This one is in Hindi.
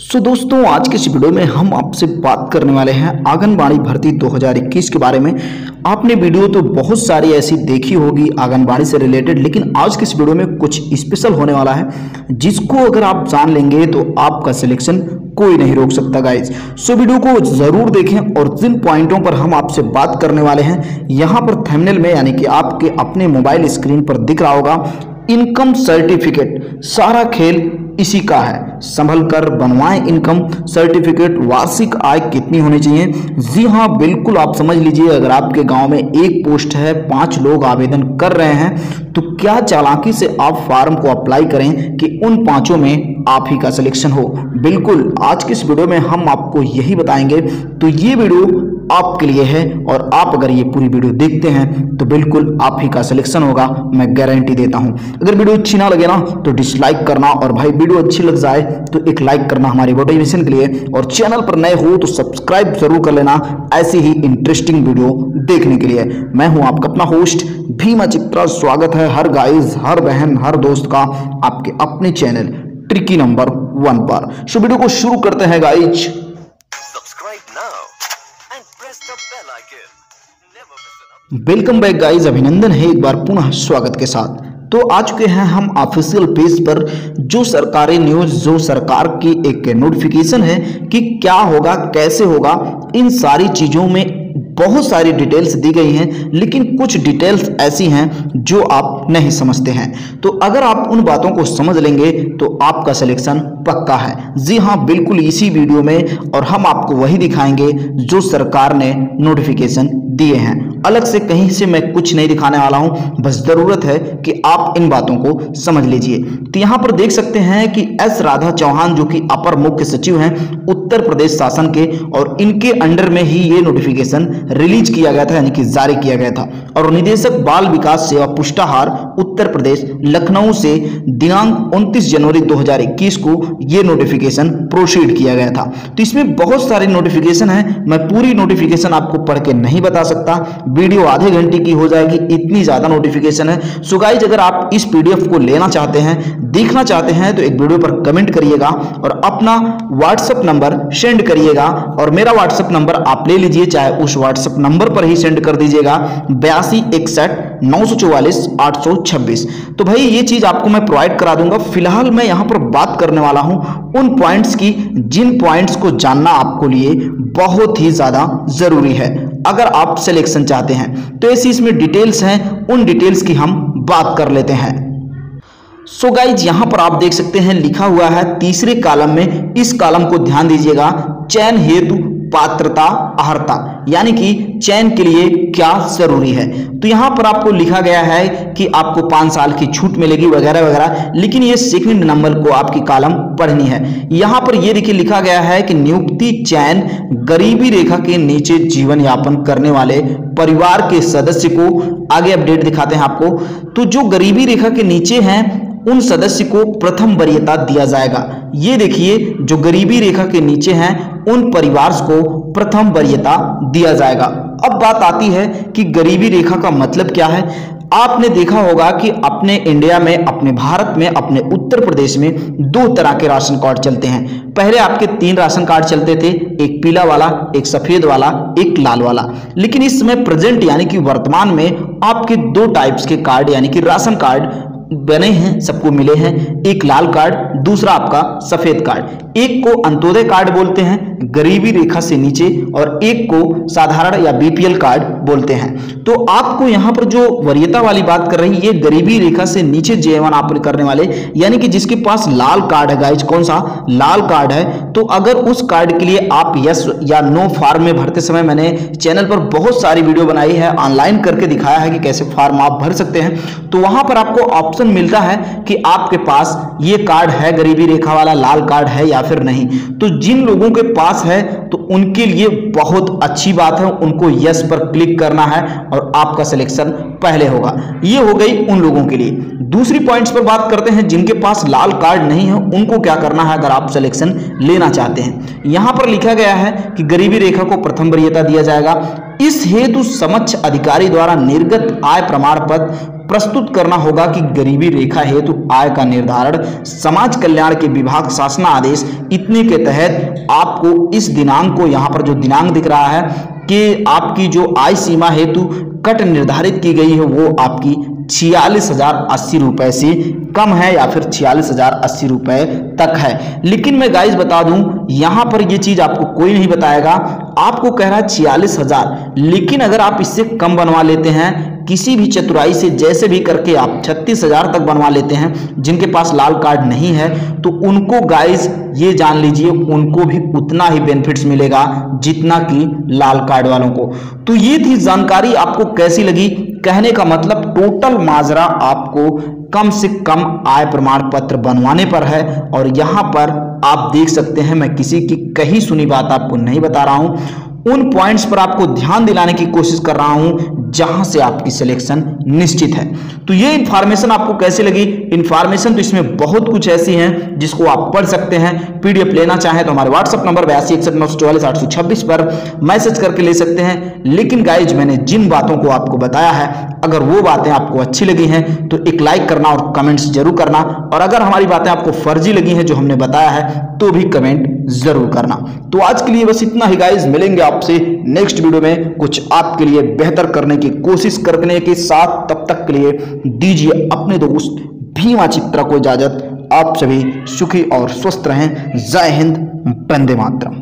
दोस्तों, आज के इस वीडियो में हम आपसे बात करने वाले हैं आंगनबाड़ी भर्ती 2021 के बारे में। आपने वीडियो तो बहुत सारी ऐसी देखी होगी आंगनबाड़ी से रिलेटेड, लेकिन आज के इस वीडियो में कुछ स्पेशल होने वाला है जिसको अगर आप जान लेंगे तो आपका सिलेक्शन कोई नहीं रोक सकता गाइज। वीडियो को जरूर देखें और जिन पॉइंटों पर हम आपसे बात करने वाले हैं यहाँ पर थंबनेल में यानी कि आपके अपने मोबाइल स्क्रीन पर दिख रहा होगा इनकम सर्टिफिकेट, सारा खेल इसी का है। संभल कर बनवाएं इनकम सर्टिफिकेट। वार्षिक आय कितनी होनी चाहिए? जी हाँ, बिल्कुल आप समझ लीजिए, अगर आपके गांव में एक पोस्ट है, 5 लोग आवेदन कर रहे हैं, तो क्या चालाकी से आप फॉर्म को अप्लाई करें कि उन 5 में आप ही का सिलेक्शन हो। बिल्कुल आज की इस वीडियो में हम आपको यही बताएंगे, तो ये वीडियो आपके लिए है और आप अगर ये पूरी वीडियो देखते हैं तो बिल्कुल आप ही का सिलेक्शन होगा, मैं गारंटी देता हूं। अगर वीडियो अच्छी ना लगे ना तो डिसलाइक करना, और भाई वीडियो अच्छी लग जाए तो एक लाइक करना हमारी मोटिवेशन के लिए, और चैनल पर नए हो तो सब्सक्राइब जरूर कर लेना ऐसी ही इंटरेस्टिंग वीडियो देखने के लिए। मैं हूं आपका अपना होस्ट भीमा चित्रा। स्वागत है हर गाइज, हर बहन, हर दोस्त का आपके अपने चैनल ट्रिकी नंबर 1 पर। वीडियो को शुरू करते हैं गाइज। वेलकम बैक गाइज, अभिनंदन है एक बार पुनः स्वागत के साथ। तो आ चुके हैं हम ऑफिशियल पेज पर, जो सरकारी न्यूज, जो सरकार की एक नोटिफिकेशन है कि क्या होगा, कैसे होगा, इन सारी चीजों में बहुत सारी डिटेल्स दी गई हैं, लेकिन कुछ डिटेल्स ऐसी हैं जो आप नहीं समझते हैं। तो अगर आप उन बातों को समझ लेंगे तो आपका सिलेक्शन पक्का है। जी हाँ, बिल्कुल इसी वीडियो में, और हम आपको वही दिखाएंगे जो सरकार ने नोटिफिकेशन दिए हैं। अलग से कहीं से मैं कुछ नहीं दिखाने वाला हूं, बस जरूरत है कि आप इन बातों को समझ लीजिए। तो यहां पर देख सकते हैं कि एस राधा चौहान जो कि अपर मुख्य सचिव हैं उत्तर प्रदेश शासन के, और इनके अंडर में ही ये नोटिफिकेशन रिलीज किया गया था, यानी कि जारी किया गया था। और निदेशक बाल विकास सेवा पुष्टाहार उत्तर प्रदेश लखनऊ से दिनांक 29 जनवरी 2021 को यह नोटिफिकेशन प्रोसीड किया गया था। तो इसमें बहुत सारे नोटिफिकेशन है, मैं पूरी नोटिफिकेशन आपको पढ़ के नहीं बता सकता, वीडियो आधे घंटे की हो जाएगी, इतनी ज्यादा नोटिफिकेशन है। सो गाइज, अगर आप इस पीडीएफ को लेना चाहते हैं, देखना चाहते हैं, तो एक वीडियो पर कमेंट करिएगा और अपना व्हाट्सएप नंबर सेंड करिएगा। और मेरा व्हाट्सएप नंबर आप ले लीजिए, चाहे उस व्हाट्सएप नंबर पर ही सेंड कर दीजिएगा, 8261944826। तो भाई ये चीज आपको मैं प्रोवाइड करा दूंगा। फिलहाल मैं यहां पर बात करने वाला हूं उन पॉइंट्स की जिन पॉइंट्स को जानना आपको लिए बहुत ही ज्यादा जरूरी है अगर आप सिलेक्शन चाहते हैं। तो ऐसी इसमें डिटेल्स हैं, उन डिटेल्स की हम बात कर लेते हैं। सो गाइज, यहां पर आप देख सकते हैं लिखा हुआ है तीसरे कॉलम में, इस कॉलम को ध्यान दीजिएगा, चयन हेतु पात्रता अर्हता, यानी कि चयन के लिए क्या जरूरी है। तो यहां पर आपको लिखा गया है कि आपको 5 साल की छूट मिलेगी वगैरह वगैरह, लेकिन ये सेकंड नंबर को आपकी कॉलम पढ़नी है। यहां पर ये देखिए लिखा गया है कि नियुक्ति चयन गरीबी रेखा के नीचे जीवन यापन करने वाले परिवार के सदस्य को, आगे अपडेट दिखाते हैं आपको, तो जो गरीबी रेखा के नीचे हैं उन सदस्य को प्रथम वरीयता दिया जाएगा। ये देखिए, जो गरीबी रेखा के नीचे हैं उन परिवार को प्रथम वरीयता दिया जाएगा। अब बात आती है कि गरीबी रेखा का मतलब क्या है। आपने देखा होगा कि अपने इंडिया में, अपने भारत में, अपने उत्तर प्रदेश में 2 तरह के राशन कार्ड चलते हैं। पहले आपके 3 राशन कार्ड चलते थे, एक पीला वाला, एक सफेद वाला, एक लाल वाला। लेकिन इस समय प्रेजेंट यानी कि वर्तमान में आपके 2 टाइप्स के कार्ड यानी कि राशन कार्ड बने हैं, सबको मिले हैं। एक लाल कार्ड, दूसरा आपका सफेद कार्ड। एक को अंत्योदय कार्ड बोलते हैं, गरीबी रेखा से नीचे, और एक को साधारण या बीपीएल कार्ड बोलते हैं। तो आपको यहां पर जो वरीयता वाली बात कर रही है, ये गरीबी रेखा से नीचे जीवन यापन करने वाले, यानी कि जिसके पास लाल कार्ड है गाइज, कौन सा लाल कार्ड है, तो अगर उस कार्ड के लिए आप यस या नो फॉर्म में भरते समय, मैंने चैनल पर बहुत सारी वीडियो बनाई है, ऑनलाइन करके दिखाया है कि कैसे फॉर्म आप भर सकते हैं, तो वहां पर आपको ऑप्शन मिलता है कि आपके पास ये कार्ड है, गरीबी रेखा वाला लाल कार्ड है या फिर नहीं। तो जिन लोगों के पास है तो उनके लिए बहुत अच्छी बात है, उनको यस पर क्लिक करना है और आपका सिलेक्शन पहले होगा। ये हो गई उन लोगों के लिए। दूसरी पॉइंट्स पर बात करते हैं, जिनके पास लाल कार्ड नहीं है उनको क्या करना है अगर आप सिलेक्शन लेना चाहते हैं। यहां पर लिखा गया है कि गरीबी रेखा को प्रथम वरीयता दिया जाएगा। इस हेतु समक्ष अधिकारी द्वारा निर्गत आय प्रमाण पत्र प्रस्तुत करना होगा कि गरीबी रेखा हेतु आय का निर्धारण समाज कल्याण के विभाग शासना आदेश इतने के तहत आपको इस दिनांक को, यहाँ पर जो दिनांक दिख रहा है कि आपकी जो आय सीमा हेतु कट निर्धारित की गई है वो आपकी 46,080 रुपए से कम है या फिर 46,080 रुपए तक है। लेकिन मैं गाइस बता दूं, यहां पर ये चीज आपको कोई नहीं बताएगा, आपको कह रहा है 46,000, लेकिन अगर आप इससे कम बनवा लेते हैं किसी भी चतुराई से, जैसे भी करके आप 36,000 तक बनवा लेते हैं, जिनके पास लाल कार्ड नहीं है तो उनको गाइस ये जान लीजिए उनको भी उतना ही बेनिफिट्स मिलेगा जितना कि लाल कार्ड वालों को। तो ये थी जानकारी, आपको कैसी लगी? कहने का मतलब टोटल माजरा आपको कम से कम आय प्रमाण पत्र बनवाने पर है। और यहां पर आप देख सकते हैं, मैं किसी की कही सुनी बात आपको नहीं बता रहा हूं, उन पॉइंट्स पर आपको ध्यान दिलाने की कोशिश कर रहा हूं जहां से आपकी सिलेक्शन निश्चित है। तो ये इंफॉर्मेशन आपको कैसी लगी? इंफॉर्मेशन तो इसमें बहुत कुछ ऐसी है जिसको आप पढ़ सकते हैं। पीडीएफ लेना चाहें तो हमारे व्हाट्सएप नंबर 8261944826 पर मैसेज करके ले सकते हैं। लेकिन गाइज, मैंने जिन बातों को आपको बताया है, अगर वो बातें आपको अच्छी लगी हैं तो एक लाइक करना और कमेंट्स जरूर करना, और अगर हमारी बातें आपको फर्जी लगी हैं जो हमने बताया है तो भी कमेंट जरूर करना। तो आज के लिए बस इतना ही गाइज, मिलेंगे आपसे नेक्स्ट वीडियो में कुछ आपके लिए बेहतर करने की कोशिश करने के साथ। तब तक के लिए दीजिए अपने दोस्त भीमा चित्रा को इजाजत। आप सभी सुखी और स्वस्थ रहें। जय हिंद, वंदे मातरम।